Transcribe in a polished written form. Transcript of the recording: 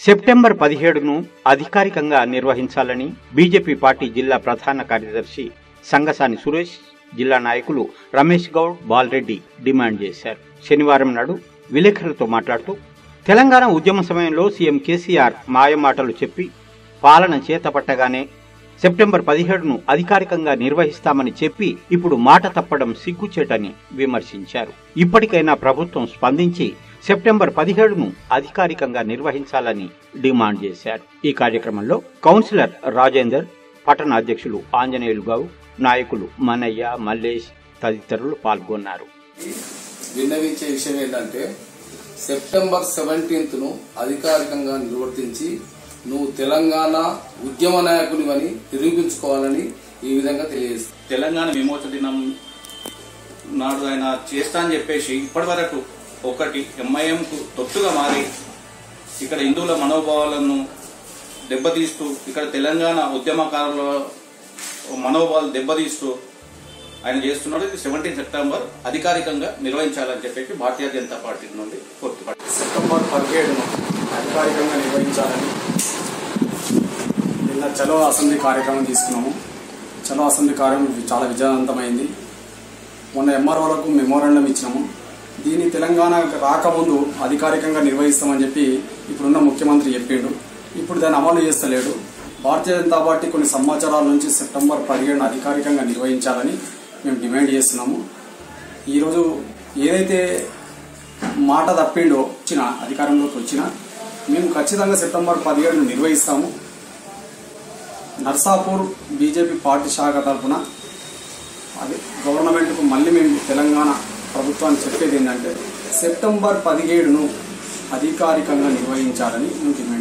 September 17ను అధికారికంగా నిర్వహించాలని BJP party జిల్లా ప్రధాన కార్యదర్శి సంగసాని సురేష్, జిల్లా నాయకులు రమేష్ గౌడ్, బాలరెడ్డి డిమాండ్ చేశారు. శనివారం నాడు విలేకరులతో మాట్లాడుతూ తెలంగాణ ఉద్యమ సమయంలో సీఎం కేసీఆర్ మాయమాటలు చెప్పి పాలన చేతపట్టగానే సెప్టెంబర్ 17ను అధికారికంగా నిర్వహిస్తామని చెప్పి ఇప్పుడు మాట తప్పడం సిగ్గుచేటని విమర్శించారు. ఇప్పటికైనా ప్రభుత్వం స్పందించి సెప్టెంబర్ 17ను అధికారికంగా నిర్వహించాలని డిమాండ్ చేశారు. ఈ కార్యక్రమంలో కౌన్సిలర్ రాజేందర్, పట్టణ అధ్యక్షులు ఆంజనేయులు గౌడ్, నాయకులు మనయ్య, మల్లేష్ తదితరులు పాల్గొన్నారు. విన్నవించే విషయం ఏంటంటే సెప్టెంబర్ 17ను అధికారికంగా నిర్వర్తించి నువ్వు తెలంగాణ ఉద్యమ నాయకునివని నిరూపించుకోవాలని ఈ విధంగా తెలియజేస్తుంది. తెలంగాణ విమోచన దినం నాడు ఆయన చేస్తా అని చెప్పేసి ఇప్పటి వరకు ఒకటి ఎంఐఎంకు తొత్తుగా మారి ఇక్కడ హిందువుల మనోభావాలను దెబ్బతీస్తూ, ఇక్కడ తెలంగాణ ఉద్యమకారుల మనోభావాలు దెబ్బతీస్తూ ఆయన చేస్తున్నాడు. ఇది 17 సెప్టెంబర్ అధికారికంగా నిర్వహించాలని చెప్పేసి భారతీయ జనతా పార్టీ నుండి కోరుతున్నాడు. సెప్టెంబర్ 17ను అధికారికంగా నిర్వహించాలని నిన్న చలో అసెంబ్లీ కార్యక్రమం తీసుకున్నాము. చలో అసెంబ్లీ కార్యక్రమం చాలా విజయవంతమైంది. మొన్న ఎంఆర్ఓలకు మెమోరాండం ఇచ్చినాము. దీన్ని తెలంగాణ రాకముందు అధికారికంగా నిర్వహిస్తామని చెప్పి ఇప్పుడున్న ముఖ్యమంత్రి చెప్పిండు. ఇప్పుడు దాన్ని అమలు చేస్తలేడు. భారతీయ జనతా పార్టీ కొన్ని సంవత్సరాల నుంచి సెప్టెంబర్ 17ను అధికారికంగా నిర్వహించాలని మేము డిమాండ్ చేస్తున్నాము. ఈరోజు ఏదైతే మాట తప్పిండో అధికారంలోకి వచ్చినా మేము ఖచ్చితంగా సెప్టెంబర్ 17ను నిర్వహిస్తాము. నర్సాపూర్ బీజేపీ పార్టీ శాఖ తరఫున అది గవర్నమెంట్కు మళ్ళీ మేము తెలంగాణ ప్రభుత్వాన్ని చెప్పేది ఏంటంటే సెప్టెంబర్ 17ను అధికారికంగా నిర్వహించాలని మేము డిమాండ్